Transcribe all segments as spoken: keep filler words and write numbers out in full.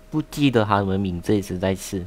不记得他们名字，实在是。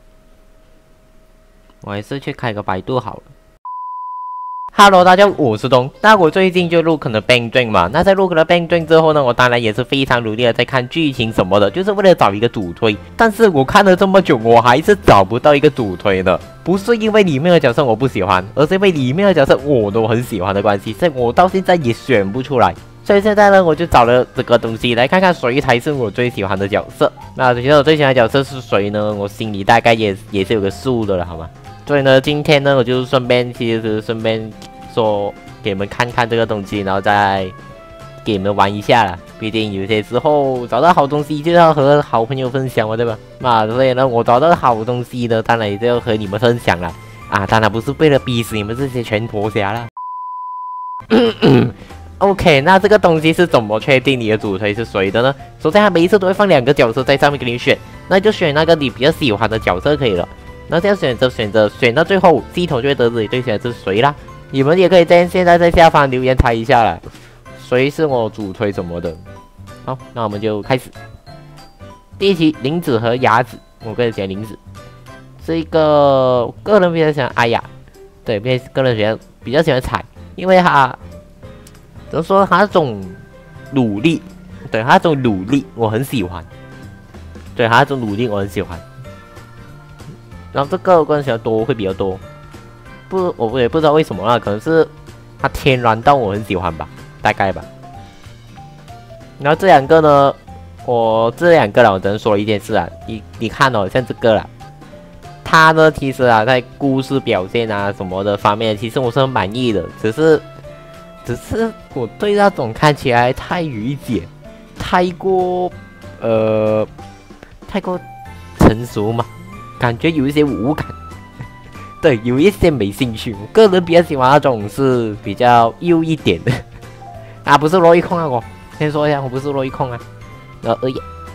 我还是去开个百度好了。Hello， 大家好，我是东。那我最近就入坑了 Bang Dream 嘛。那在入坑了 Bang Dream 之后呢，我当然也是非常努力的在看剧情什么的，就是为了找一个主推。但是我看了这么久，我还是找不到一个主推的。不是因为里面的角色我不喜欢，而是因为里面的角色我都很喜欢的关系，所以我到现在也选不出来。所以现在呢，我就找了这个东西来看看谁才是我最喜欢的角色。那其实我最喜欢的角色是谁呢？我心里大概也也是有个数的了，好吗？所以呢，今天呢，我就顺便其实是顺便说给你们看看这个东西，然后再给你们玩一下啦。毕竟有些时候找到好东西就要和好朋友分享嘛，对吧？那所以呢，我找到好东西呢，当然也就要和你们分享了啊！当然不是为了逼死你们这些全陀侠啦。OK， 那这个东西是怎么确定你的主推是谁的呢？首先，他每一次都会放两个角色在上面给你选，那就选那个你比较喜欢的角色可以了。那这样选择选择选到最后，系统就会得知你最喜欢是谁啦。你们也可以在现在在下方留言猜一下啦，谁是我主推什么的。好，那我们就开始。第一题，林子和雅子，我个人喜欢林子，是一个个人比较喜欢阿雅，对，比个人喜欢比较喜欢彩，因为他怎么说，他那种努力，对他那种努力我很喜欢，对他那种努力我很喜欢。然后这个我个人喜欢多会比较多，不，我也不知道为什么啦，可能是它天然到我很喜欢吧，大概吧。然后这两个呢，我这两个啦，我只能说一件事啊，你你看哦，像这个啦，它呢其实啊，在故事表现啊什么的方面，其实我是很满意的，只是只是我对那种看起来太御姐，太过呃太过成熟嘛。感觉有一些无感，对，有一些没兴趣。我个人比较喜欢那种是比较幼一点的啊，不是洛伊控啊，我先说一下，我不是洛伊控啊。然后呃，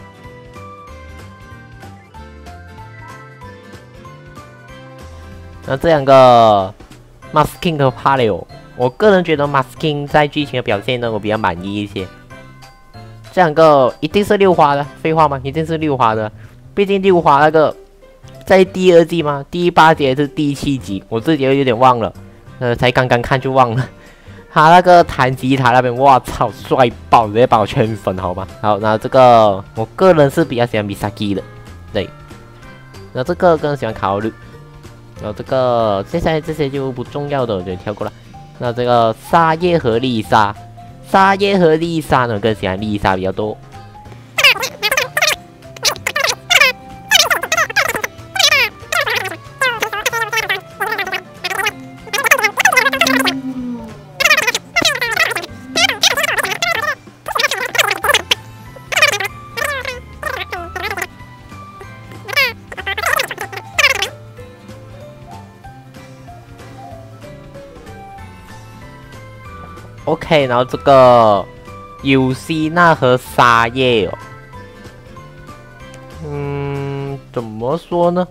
那这两个 Masking 和 Paleo， 我个人觉得 Masking 在剧情的表现呢，我比较满意一些。这两个一定是六花的，废话吗？一定是六花的，毕竟六花那个。在第二季吗？第八集还是第七集？我自己有点忘了，呃，才刚刚看就忘了。他那个弹吉他那边，哇操，帅爆，直接把我圈粉，好吗？好，那这个我个人是比较喜欢 Misaki 的，对。那这个更喜欢考虑，然后这个接下来这些就不重要的，我就跳过了。那这个沙叶和丽莎，沙叶和丽莎呢，更喜欢丽莎比较多。OK， 然后这个尤西娜和沙叶哦，嗯，怎么说呢？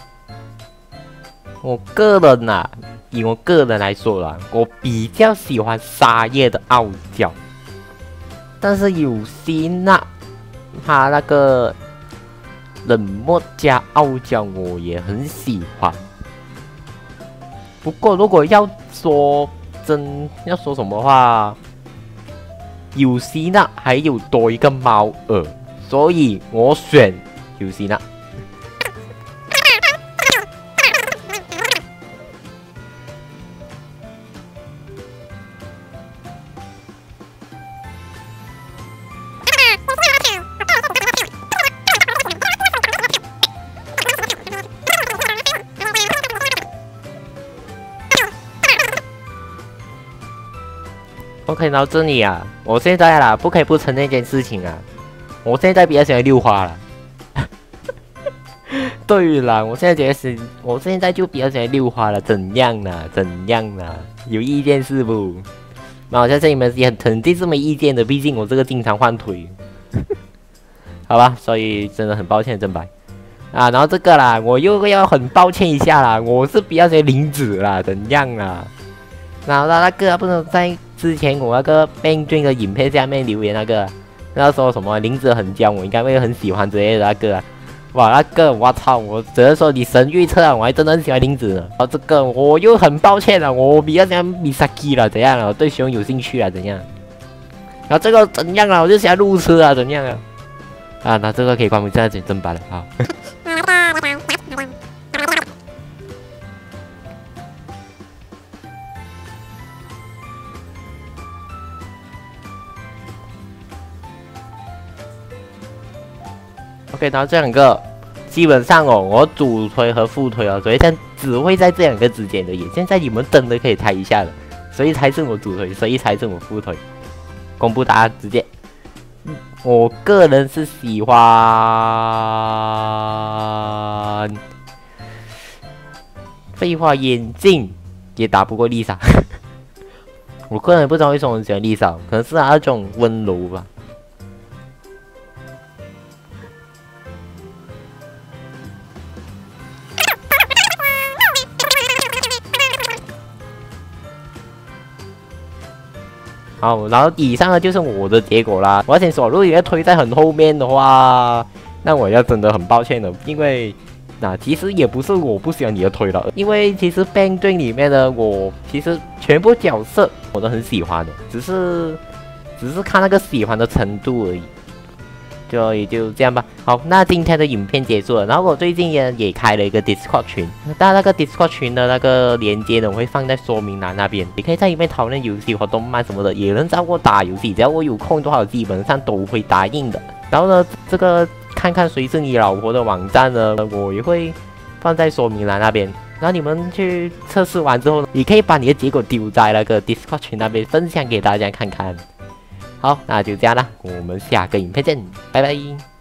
我个人呐、啊，以我个人来说啦，我比较喜欢沙叶的傲娇，但是尤西娜她那个冷漠加傲娇，我也很喜欢。不过如果要说，真要说什么话，尤西娜还有多一个猫耳，所以我选尤西娜。OK， 到这里啊，我现在啦，不可以不承认一件事情啊，我现在比较喜欢六花了。对了，我现在觉得是，我现在就比较喜欢六花了，怎样啦？怎样啦？有意见是不？那我相信你们也很肯定是没意见的，毕竟我这个经常换腿。好吧，所以真的很抱歉，真白。啊，然后这个啦，我又要很抱歉一下啦，我是比较喜欢林子啦，怎样啦？然后那个不能在之前我那个 Bang Dream 的影片下面留言那个， 那时候什么林子很僵，我应该会很喜欢之类的那个、啊。哇，那个我操，我只能说你神预测啊，我还真的很喜欢林子呢。然后这个我又很抱歉了，我比较喜欢 Misaki 了，怎样了？我对熊有兴趣了，怎样？然后这个怎样了？我就喜欢路痴啊，怎样啊？啊，那这个可以关闭，现在剪正版了啊。OK， 然后这两个基本上哦，我主推和副推哦，所以现只会在这两个之间的耶。现在你们真的可以猜一下了，谁才是我主推，谁才是我副推？公布答案，直接。我个人是喜欢，废话，眼镜也打不过丽莎。我个人不知道为什么我喜欢丽莎，可能是她那种温柔吧。好，然后以上呢就是我的结果啦。我要先说，如果你要推在很后面的话，那我要真的很抱歉了，因为那、啊、其实也不是我不喜欢你的推了，因为其实 Bang 队里面呢，我其实全部角色我都很喜欢的，只是只是看那个喜欢的程度而已。就也就这样吧。好，那今天的影片结束了。然后我最近也也开了一个 Discord 群，但那个 Discord 群的那个链接呢，我会放在说明栏那边。你可以在里面讨论游戏或动漫什么的，也能找我打游戏。只要我有空的话，我基本上都会答应的。然后呢，这个看看谁是你老婆的网站呢，我也会放在说明栏那边。然后你们去测试完之后呢，你可以把你的结果丢在那个 Discord 群那边，分享给大家看看。好，那就这样啦，我们下个影片见，拜拜。